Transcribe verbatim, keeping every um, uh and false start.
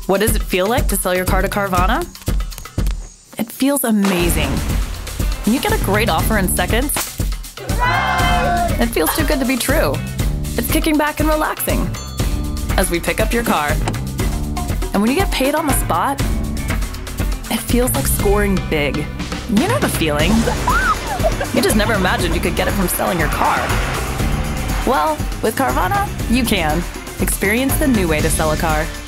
What does it feel like to sell your car to Carvana? It feels amazing. You get a great offer in seconds. It feels too good to be true. It's kicking back and relaxing as we pick up your car. And when you get paid on the spot, it feels like scoring big. You know the feeling. You just never imagined you could get it from selling your car. Well, with Carvana, you can. Experience the new way to sell a car.